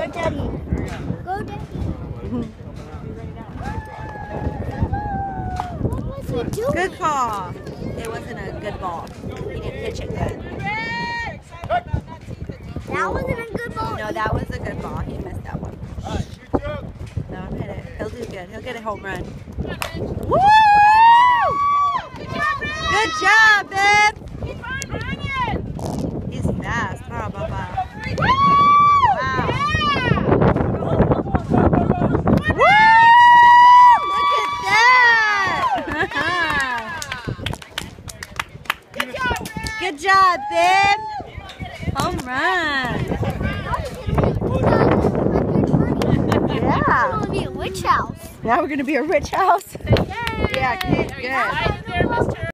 Go, Daddy. Go, Daddy. What was he doing? Good call. It wasn't a good ball. He didn't pitch it good. That wasn't a good ball. No, that was a good ball. He missed that one. No, hit it. He'll do good. He'll get a home run. Woo! Good job, babe. He's fast, huh, Bubba? Wow. Woo! Look at that! Good job, babe. Home run. Yeah. We're going to be a witch house. Now we're going to be a rich house. Yay! Yeah, good.